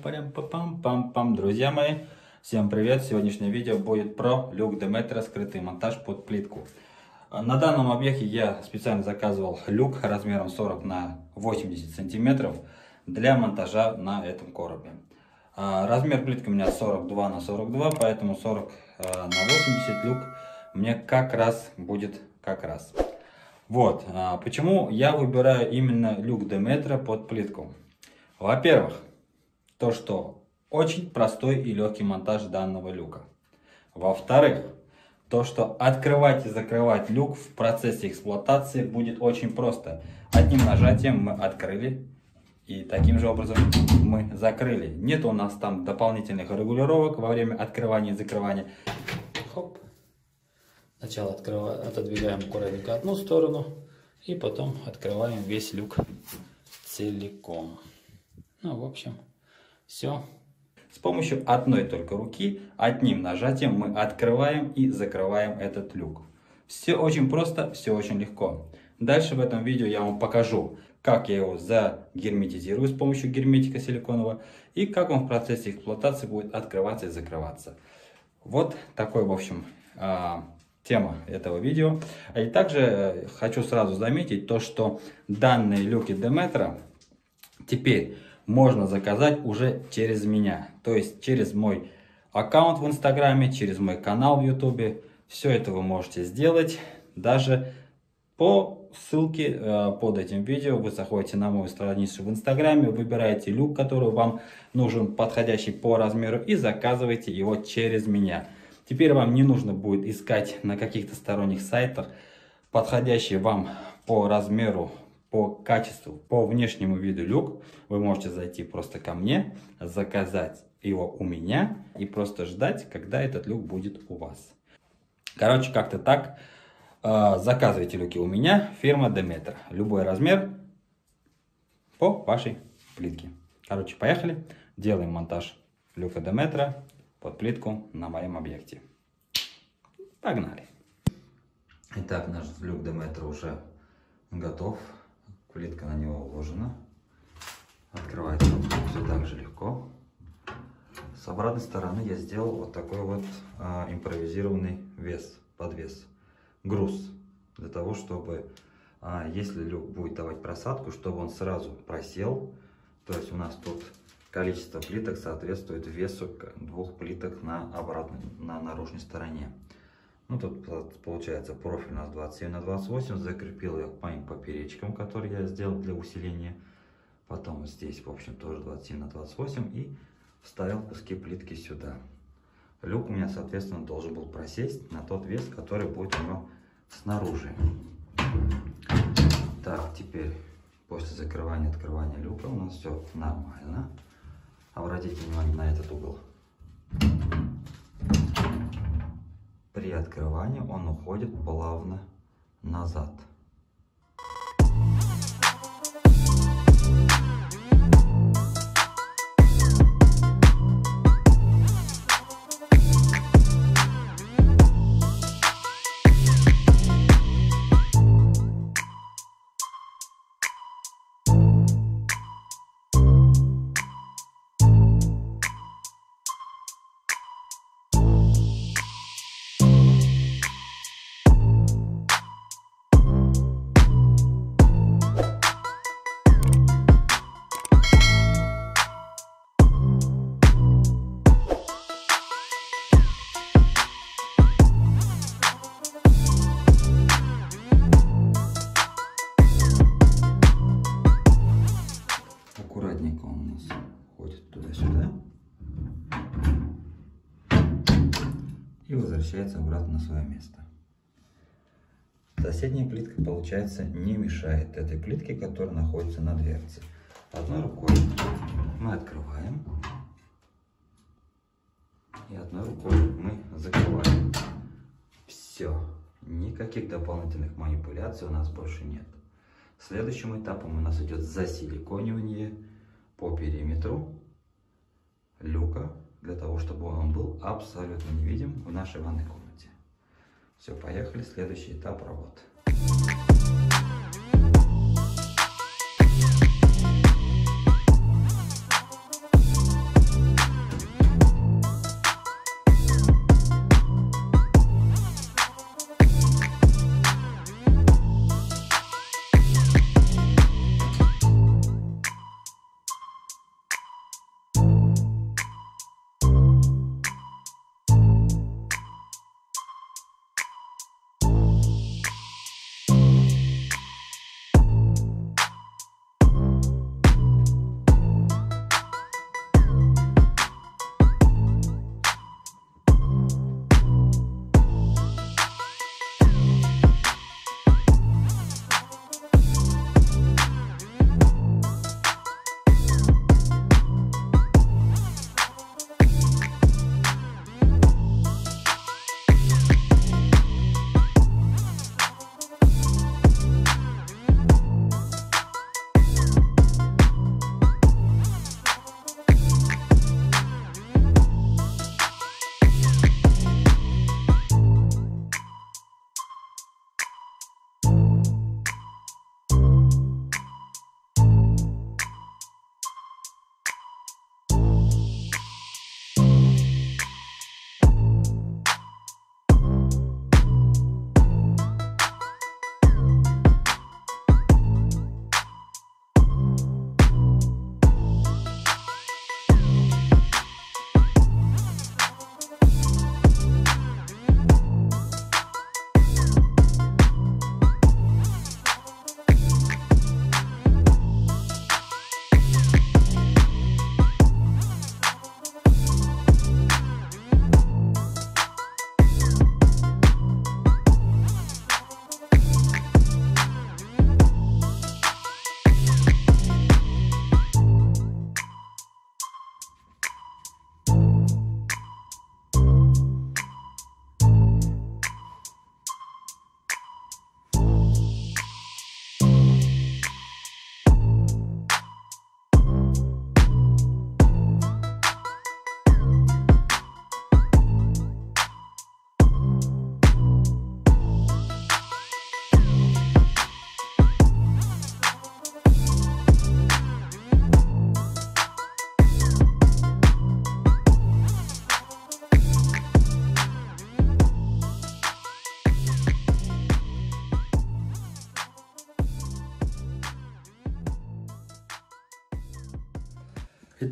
Парам-пам-пам-пам-пам. Друзья мои, всем привет! Сегодняшнее видео будет про люк Деметра, скрытый монтаж под плитку. На данном объекте я специально заказывал люк размером 40 на 80 сантиметров для монтажа на этом коробе. Размер плитки у меня 42 на 42, поэтому 40 на 80 люк мне как раз будет как раз. Вот, почему я выбираю именно люк Деметра под плитку. Во-первых, то, что очень простой и легкий монтаж данного люка. Во-вторых, то, что открывать и закрывать люк в процессе эксплуатации будет очень просто. Одним нажатием мы открыли и таким же образом мы закрыли. Нет у нас там дополнительных регулировок во время открывания и закрывания. Хоп. Сначала отодвигаем аккуратненько одну сторону и потом открываем весь люк целиком. Ну, в общем, все. С помощью одной только руки, одним нажатием мы открываем и закрываем этот люк. Все очень просто, все очень легко. Дальше в этом видео я вам покажу, как я его загерметизирую с помощью герметика силиконового и как он в процессе эксплуатации будет открываться и закрываться. Вот такой, в общем, тема этого видео. И также хочу сразу заметить то, что данные люки Деметра теперь можно заказать уже через меня. То есть через мой аккаунт в Инстаграме, через мой канал в Ютубе. Все это вы можете сделать даже по ссылке под этим видео. Вы заходите на мою страницу в Инстаграме, выбираете люк, который вам нужен, подходящий по размеру, и заказываете его через меня. Теперь вам не нужно будет искать на каких-то сторонних сайтах подходящий вам по размеру, по качеству, по внешнему виду люк. Вы можете зайти просто ко мне, заказать его у меня и просто ждать, когда этот люк будет у вас. Короче, как-то так. Заказывайте люки у меня, фирма Деметра. Любой размер по вашей плитке. Короче, поехали. Делаем монтаж люка Деметра под плитку на моем объекте. Погнали. Итак, наш люк Деметра уже готов. Плитка на него уложена. Открывается все так же легко. С обратной стороны я сделал вот такой вот импровизированный подвес, груз. Для того, чтобы, если люк будет давать просадку, чтобы он сразу просел. То есть у нас тут количество плиток соответствует весу двух плиток на наружной стороне. Ну, тут получается профиль у нас 27 на 28, закрепил я по моим поперечкам, которые я сделал для усиления. Потом вот здесь, в общем, тоже 27 на 28 и вставил куски плитки сюда. Люк у меня, соответственно, должен был просесть на тот вес, который будет у него снаружи. Так, теперь после закрывания и открывания люка у нас все нормально. Обратите внимание на этот угол. При открывании он уходит плавно назад. Аккуратненько он у нас ходит туда-сюда и возвращается обратно на свое место. Соседняя плитка, получается, не мешает этой плитке, которая находится на дверце. Одной рукой мы открываем и одной рукой мы закрываем. Все, никаких дополнительных манипуляций у нас больше нет. Следующим этапом у нас идет засиликонивание по периметру люка, для того, чтобы он был абсолютно невидим в нашей ванной комнате. Все, поехали. Следующий этап работы.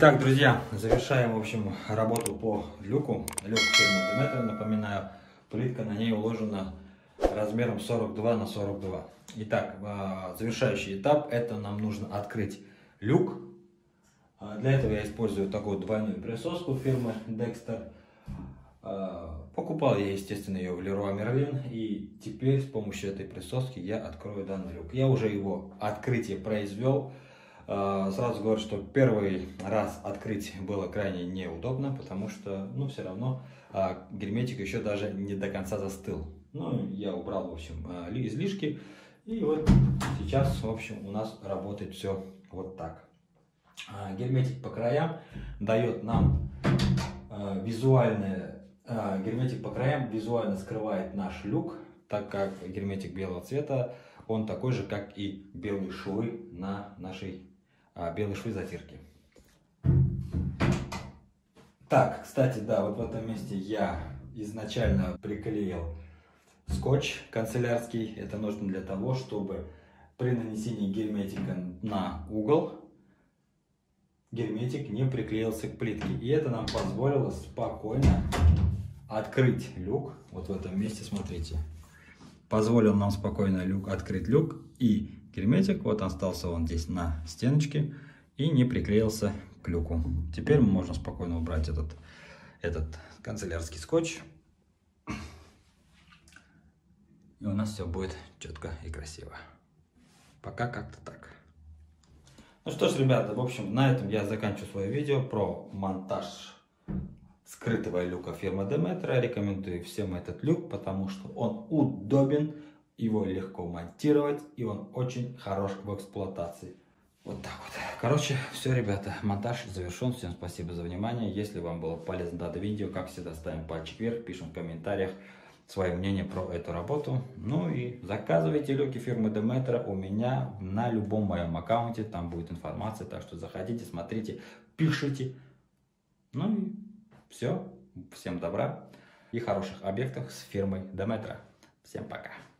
Итак, друзья, завершаем, в общем, работу по люку. Люк фирмы Demetra, напоминаю, плитка на ней уложена размером 42 на 42. Итак, завершающий этап, это нам нужно открыть люк. Для этого я использую такую двойную присоску фирмы Dexter. Покупал я, естественно, ее в Leroy Merlin, и теперь с помощью этой присоски я открою данный люк. Я уже его открытие произвел. Сразу говорю, что первый раз открыть было крайне неудобно, потому что, все равно герметик еще даже не до конца застыл. Я убрал, в общем, излишки, и вот сейчас, в общем, у нас работает все вот так. Герметик по краям дает нам герметик по краям визуально скрывает наш люк, так как герметик белого цвета, он такой же, как и белые швы на нашей белые швы затирки. Так, кстати, да, вот в этом месте я изначально приклеил скотч канцелярский. Это нужно для того, чтобы при нанесении герметика на угол герметик не приклеился к плитке. И это нам позволило спокойно открыть люк. Вот в этом месте, смотрите. Позволил нам спокойно открыть люк, и герметик, вот остался он здесь на стеночке и не приклеился к люку. Теперь мы можем спокойно убрать этот канцелярский скотч. И у нас все будет четко и красиво. Пока как-то так. Ну что ж, ребята, в общем, на этом я заканчиваю свое видео про монтаж скрытого люка фирмы Demetra. Рекомендую всем этот люк, потому что он удобен, его легко монтировать, и он очень хорош в эксплуатации. Вот так вот. Короче, все, ребята, монтаж завершен. Всем спасибо за внимание. Если вам было полезно это видео, как всегда, ставим пальчик вверх, пишем в комментариях свое мнение про эту работу. Ну и заказывайте люки фирмы Demetra у меня на любом моем аккаунте, там будет информация, так что заходите, смотрите, пишите. Ну и все. Всем добра и хороших объектов с фирмой Demetra. Всем пока.